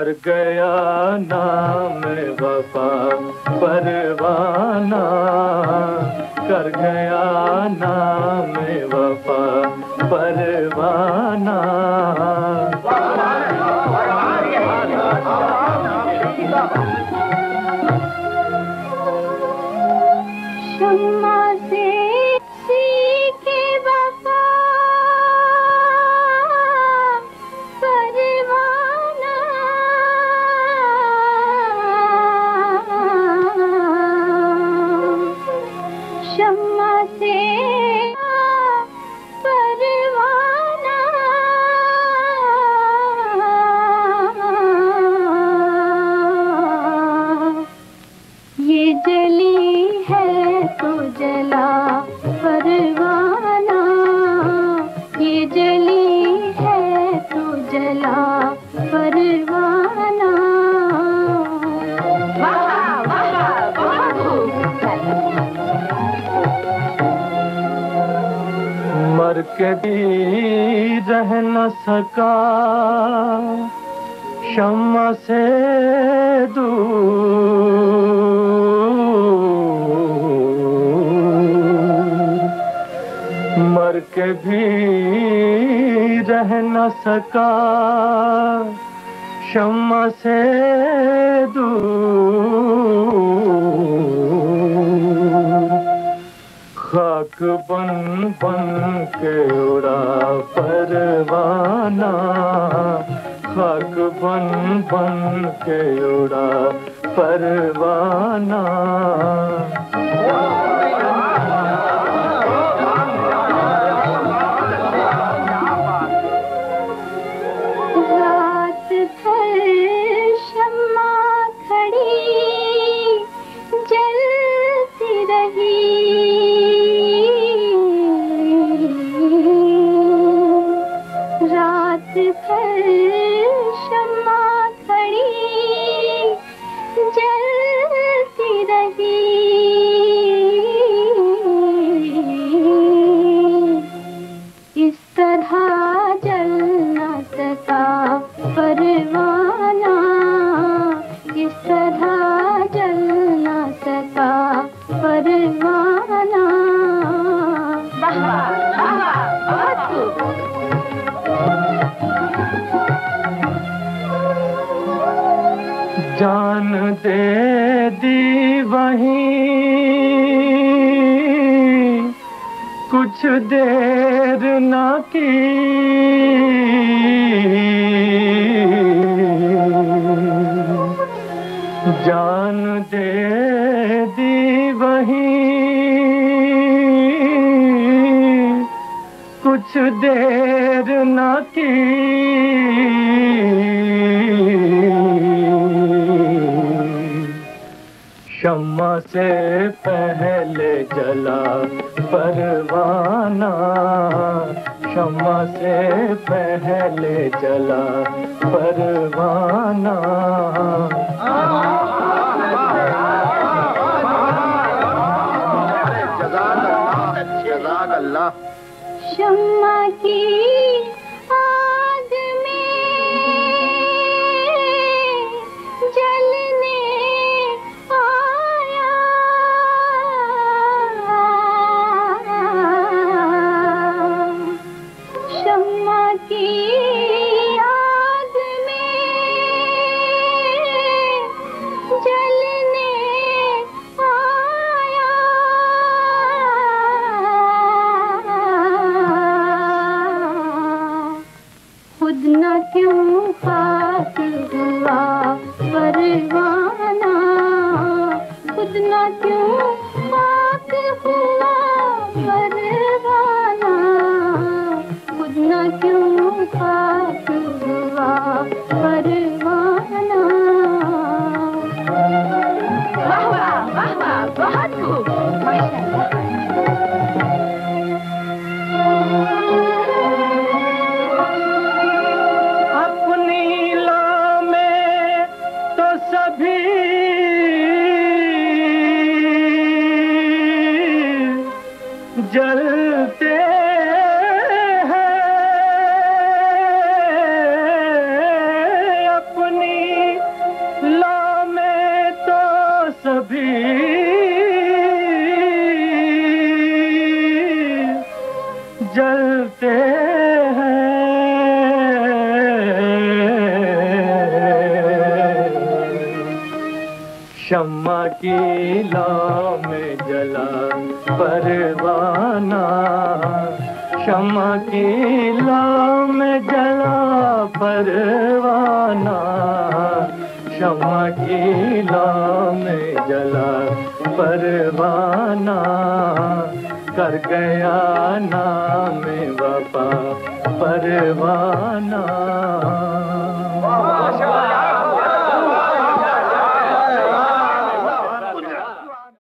कर गया नाम वफा परवाना, कर गया नाम वफा परवाना। शम्मा से सीखे वफा परवाना, शम्मा से परवाना, ये जली है तो जला परवाना, ये जली है तो जला परवाना। मर के भी रह न सका शम्मा से दूर, मर के भी रह न सका शम्मा से दूर। खाक बन बन के उड़ा परवाना, खाक बन बन के उड़ा परवाना। रात भर शम्मा खड़ी जलती रही, रात भर शम्मा खड़ी जलती रही। इस तरह जल न सका परवाना, इस तरह जल न सका परवाना। जान दे दी वहीं कुछ देर ना की, जान दे दी वहीं कुछ देर ना की। शम्मा से पहले जला परवाना, शम्मा से पहले जला परवाना। जज़ाक अल्लाह। शम्मा की आग में जलने आया, शम्मा की आग में जलने आया। खुद न क्यों पाक हुआ परवाना, खुद न क्यों पाक हुआ परवाना, खुद न क्यों पाक हुआ परवाना। वाह वाह वाह वाह, बहुत खूब, माशाअल्लाह। जलते हैं शम्मा की लौ में जला परवाना, शम्मा की लौ में जला परवाना, शम्मा की लौ में जला परवाना, कर गया नाम वफा परवाना।